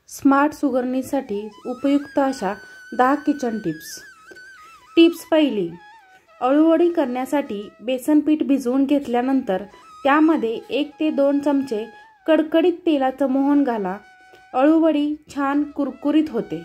Smart सुगरणीसाठी उपयुक्त अशा 10 kitchen tips. Tips पहिली, अळूवडी करण्यासाठी बेसन पीठ भिजवून घेतल्यानंतर त्यामध्ये 1 ते 2 चमचे कडकडीत तेलाचं मोहन घाला। अळूवडी छान कुरकुरीत होते।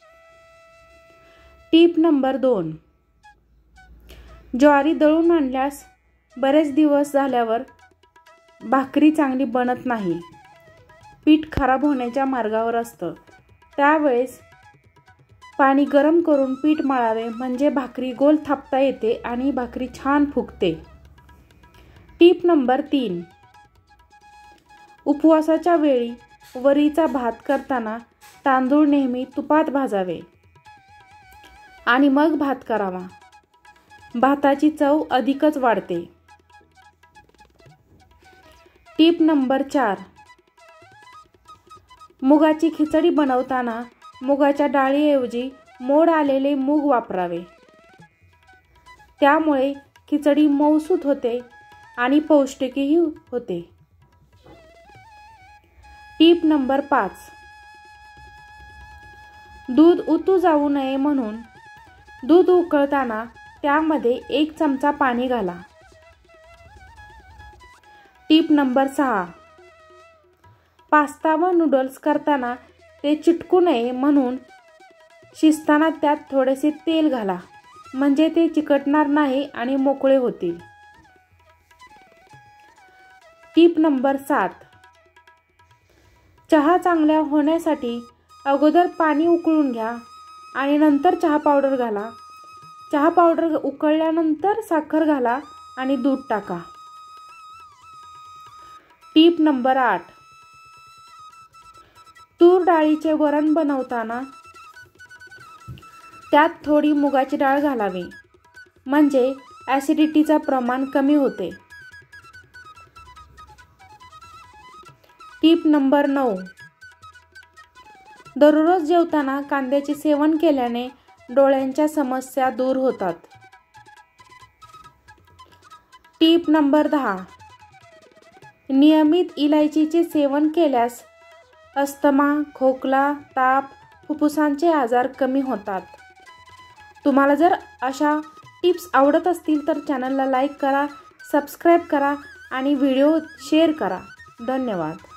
टिप नंबर 2, ज्वारी दळून आणल्यास बरेच दिवस झाल्यावर भाकरी चांगली बनत नाही, पीठ खराब होण्याच्या मार्गावर असतं। त्यावेळेस पाणी गरम करून पीठ मळावे, म्हणजे भाकरी गोल थापता येते आणि भाकरी छान फुगते। टिप नंबर 3, उपवासाच्या वेळी वरीचा भात करताना तांदूळ नेहमी तुपात भाजावे आणि मग भात करावा, भाताची चव अधिकच वाढते। टिप नंबर 4, मुगाची खिचडी बनवताना मुगाच्या डाळीऐवजी मोड आलेले मूग वापरावे, त्यामुळे खिचडी मऊसूत होते आणि पौष्टिकही होते। टिप नंबर 5, दूध उतू जाऊ नये म्हणून दूध उकळताना त्यामध्ये 1 चमचा पाणी घाला। टिप नंबर 6, पास्ता व नूडल्स करताना ते चिटकू नये म्हणून शिजताना त्यात थोडेसे तेल घाला, म्हणजे ते चिकटणार नाही आणि मोकळे होतील। टिप नंबर 7, चहा चांगला होण्यासाठी अगोदर पाणी उकळून घ्या आणि नंतर चहा पावडर घाला। चहा पावडर उकळल्यानंतर साखर घाला आणि दूध टाका। टिप नंबर 8, तूर डाळीचे वरण बनवताना त्यात थोडी मुगाची डाळ घालावी, म्हणजे ॲसिडिटीचं प्रमाण कमी होते। टिप नंबर 9, दररोज जेवताना कांद्याचे सेवन केल्याने डोळ्यांच्या समस्या दूर होतात। टिप नंबर 10, नियमित इलायचीचे सेवन केल्यास अस्थमा, खोकला, ताप, फुफ्फुसांचे आजार कमी होतात। तुम्हाला जर अशा टिप्स आवडत असतील तर चॅनलला लाईक करा, सबस्क्राईब करा आणि व्हिडिओ शेअर करा। धन्यवाद।